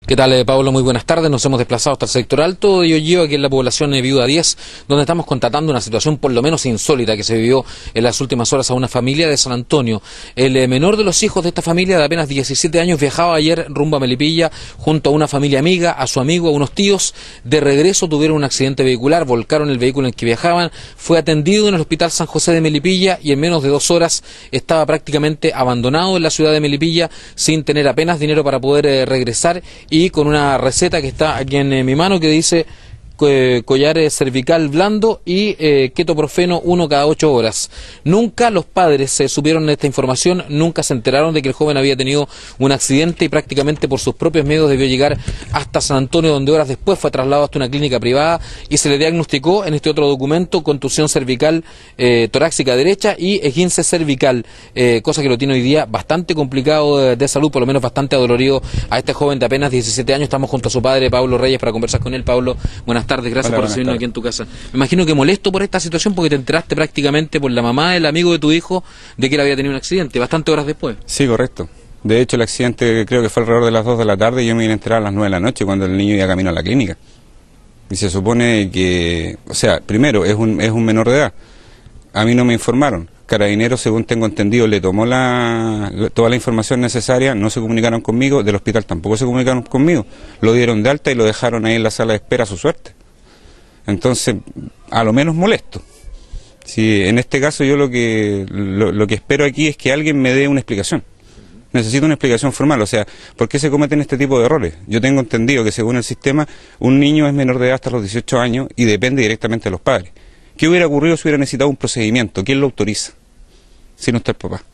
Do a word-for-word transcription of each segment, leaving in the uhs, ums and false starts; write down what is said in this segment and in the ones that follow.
¿Qué tal, eh, Pablo? Muy buenas tardes. Nos hemos desplazado hasta el sector alto de Yoyío, aquí en la población de Viuda diez, donde estamos constatando una situación por lo menos insólita que se vivió en las últimas horas a una familia de San Antonio. El eh, menor de los hijos de esta familia, de apenas diecisiete años, viajaba ayer rumbo a Melipilla junto a una familia amiga, a su amigo, a unos tíos. De regreso tuvieron un accidente vehicular, volcaron el vehículo en el que viajaban, fue atendido en el Hospital San José de Melipilla y en menos de dos horas estaba prácticamente abandonado en la ciudad de Melipilla, sin tener apenas dinero para poder eh, regresar, y con una receta que está aquí en eh, mi mano que dice eh, collar cervical blando y eh, ketoprofeno uno cada ocho horas. Nunca los padres eh, supieron esta información, nunca se enteraron de que el joven había tenido un accidente y prácticamente por sus propios medios debió llegar hasta San Antonio, donde horas después fue trasladado hasta una clínica privada y se le diagnosticó en este otro documento contusión cervical eh, torácica derecha y esguince cervical, eh, cosa que lo tiene hoy día bastante complicado de, de salud, por lo menos bastante adolorido a este joven de apenas diecisiete años. Estamos junto a su padre, Pablo Reyes, para conversar con él. Pablo, buenas tardes, gracias Hola, por recibirnos tardes. Aquí en tu casa. Me imagino que molesto por esta situación porque te enteraste prácticamente por la mamá del amigo de tu hijo de que él había tenido un accidente, bastante horas después. Sí, correcto. De hecho, el accidente creo que fue alrededor de las dos de la tarde y yo me vine a enterar a las nueve de la noche cuando el niño iba camino a la clínica. Y se supone que, o sea, primero, es un, es un menor de edad. A mí no me informaron. Carabineros, según tengo entendido, le tomó la, toda la información necesaria, no se comunicaron conmigo, del hospital tampoco se comunicaron conmigo. Lo dieron de alta y lo dejaron ahí en la sala de espera a su suerte. Entonces, a lo menos molesto. Sí, en este caso yo lo que, lo, lo que espero aquí es que alguien me dé una explicación. Necesito una explicación formal, o sea, ¿por qué se cometen este tipo de errores? Yo tengo entendido que según el sistema, un niño es menor de edad hasta los dieciocho años y depende directamente de los padres. ¿Qué hubiera ocurrido si hubiera necesitado un procedimiento? ¿Quién lo autoriza? Si no está el papá.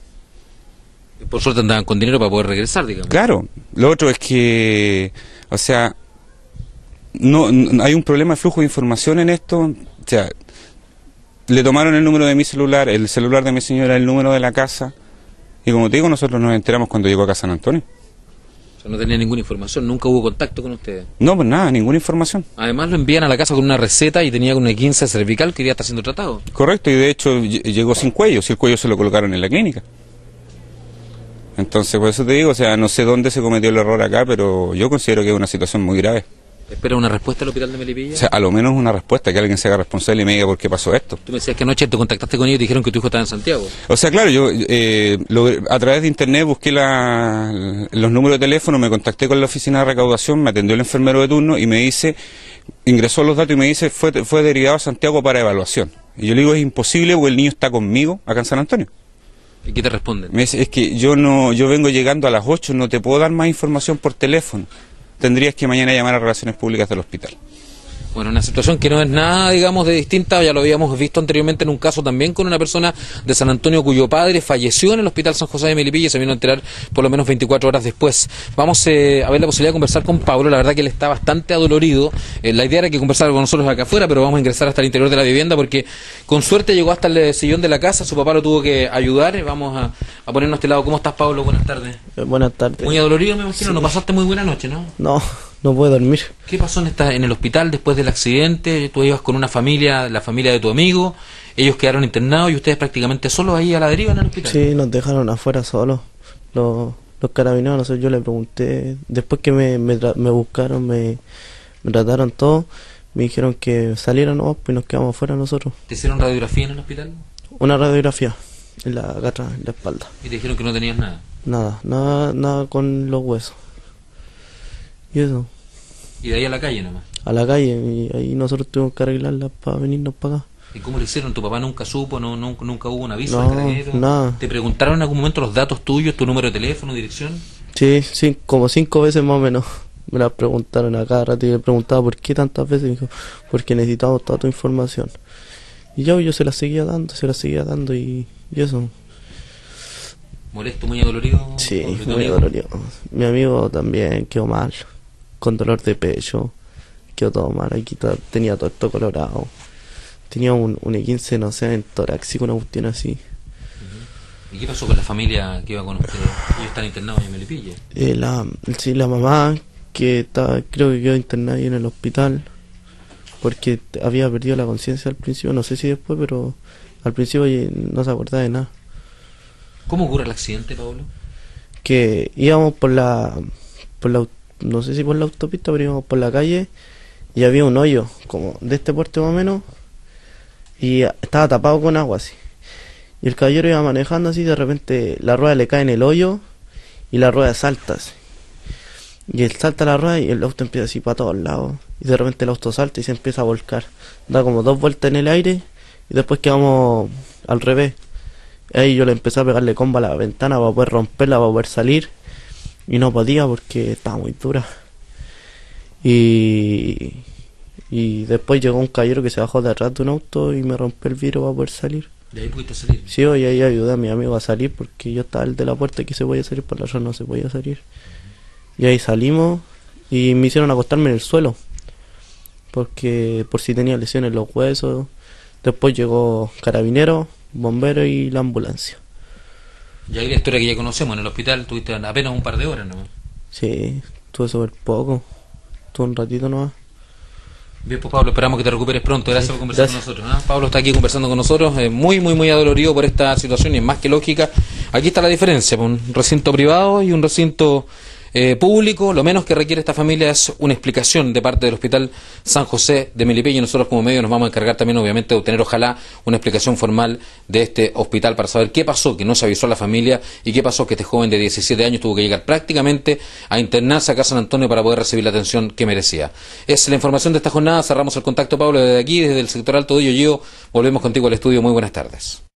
Por suerte andaban con dinero para poder regresar, digamos. Claro, lo otro es que, o sea, no, no hay un problema de flujo de información en esto. O sea, le tomaron el número de mi celular, el celular de mi señora, el número de la casa, y como te digo, nosotros nos enteramos cuando llegó acá a San Antonio. O sea, no tenía ninguna información, nunca hubo contacto con ustedes. No, pues nada, ninguna información. Además lo envían a la casa con una receta y tenía una esguince cervical que ya está siendo tratado. Correcto, y de hecho llegó sin cuello, si el cuello se lo colocaron en la clínica. Entonces, por eso te digo, o sea, no sé dónde se cometió el error acá, pero yo considero que es una situación muy grave. ¿Espera una respuesta al hospital de Melipilla? O sea, a lo menos una respuesta, que alguien se haga responsable y me diga por qué pasó esto. Tú me decías que anoche te contactaste con ellos y te dijeron que tu hijo estaba en Santiago. O sea, claro, yo eh, lo, a través de internet busqué la, los números de teléfono, me contacté con la oficina de recaudación, me atendió el enfermero de turno y me dice, ingresó los datos y me dice, fue, fue derivado a Santiago para evaluación. Y yo le digo, es imposible porque el niño está conmigo acá en San Antonio. ¿Y qué te responden? Me dice, es que yo no, yo vengo llegando a las ocho, no te puedo dar más información por teléfono. Tendrías que mañana llamar a Relaciones Públicas del hospital. Bueno, una situación que no es nada, digamos, de distinta, ya lo habíamos visto anteriormente en un caso también con una persona de San Antonio cuyo padre falleció en el Hospital San José de Melipilla y se vino a enterar por lo menos veinticuatro horas después. Vamos eh, a ver la posibilidad de conversar con Pablo, la verdad que él está bastante adolorido. Eh, la idea era que conversara con nosotros acá afuera, pero vamos a ingresar hasta el interior de la vivienda porque con suerte llegó hasta el sillón de la casa, su papá lo tuvo que ayudar. Vamos a, a ponernos a este lado. ¿Cómo estás, Pablo? Buenas tardes. Eh, buenas tardes. Muy adolorido, me imagino, Sí. No pasaste muy buena noche, ¿no? No, no puedo dormir. ¿Qué pasó en, esta, en el hospital después del accidente? Tú ibas con una familia, la familia de tu amigo, ellos quedaron internados y ustedes prácticamente solos ahí a la deriva en el hospital. Sí, nos dejaron afuera solos. Los, los carabineros, no sé, yo le pregunté, después que me, me, tra- me buscaron, me, me trataron todo, me dijeron que salieran, no, pues nos quedamos afuera nosotros. ¿Te hicieron radiografía en el hospital? Una radiografía en la gata, en la espalda. Y te dijeron que no tenías nada. Nada, nada, nada con los huesos. Y eso, Y de ahí a la calle nomás. a la calle, y ahí nosotros tuvimos que arreglarla para venirnos para acá. ¿Y cómo lo hicieron? ¿Tu papá nunca supo? No, no, ¿Nunca hubo un aviso No, de carabinero? nada. ¿Te preguntaron en algún momento los datos tuyos, tu número de teléfono, dirección? Sí, sí, como cinco veces más o menos. Me la preguntaron a cada rato y le preguntaba por qué tantas veces. Y me dijo, porque necesitamos toda tu información. Y yo, yo se la seguía dando, se la seguía dando y, y eso. ¿Molesto, muy adolorido? Sí, ¿Tu muy amigo? dolorido. Mi amigo también quedó mal, con dolor de pecho. Quedó todo mal, aquí ta- tenía todo esto colorado. Tenía un, un esguince, no sé, en torácico, una cuestión así. ¿Y qué pasó con la familia que iba con ustedes? Ellos están internados en Melipilla. Eh, la, sí, la mamá, que estaba, creo que quedó internada ahí en el hospital, porque t- había perdido la conciencia al principio, no sé si después, pero al principio ella no se acordaba de nada. ¿Cómo ocurre el accidente, Pablo? Que íbamos por la, por la, au- no sé si por la autopista, pero íbamos por la calle y había un hoyo, como de este porte más o menos, y estaba tapado con agua así. Y el caballero iba manejando así, de repente la rueda le cae en el hoyo y la rueda salta así. Y él salta la rueda y el auto empieza así para todos lados. Y de repente el auto salta y se empieza a volcar. Da como dos vueltas en el aire y después quedamos al revés. Ahí yo le empecé a pegarle comba a la ventana para poder romperla, para poder salir. Y no podía porque estaba muy dura. Y, y después llegó un caballero que se bajó de atrás de un auto y me rompió el vidrio para poder salir. ¿De ahí pudiste salir? Sí, hoy ahí ayudé a mi amigo a salir porque yo estaba el de la puerta que se podía salir, por la otra no se podía salir. Y ahí salimos y me hicieron acostarme en el suelo porque por si tenía lesiones en los huesos. Después llegó carabineros, bomberos y la ambulancia. Y ahí la historia que ya conocemos, en el hospital tuviste apenas un par de horas, ¿no? Sí, estuve súper poco, estuve un ratito nomás. Bien, pues Pablo, esperamos que te recuperes pronto. Gracias Sí, por conversar gracias. con nosotros, ¿eh? Pablo está aquí conversando con nosotros, eh, muy, muy, muy adolorido por esta situación y es más que lógica. Aquí está la diferencia, un recinto privado y un recinto eh, público. Lo menos que requiere esta familia es una explicación de parte del Hospital San José de Melipilla, y nosotros como medio nos vamos a encargar también, obviamente, de obtener, ojalá, una explicación formal de este hospital para saber qué pasó, que no se avisó a la familia, y qué pasó que este joven de diecisiete años tuvo que llegar prácticamente a internarse acá a San Antonio para poder recibir la atención que merecía. Es la información de esta jornada. Cerramos el contacto, Pablo, desde aquí, desde el sector Alto de Yoyeo. Volvemos contigo al estudio. Muy buenas tardes.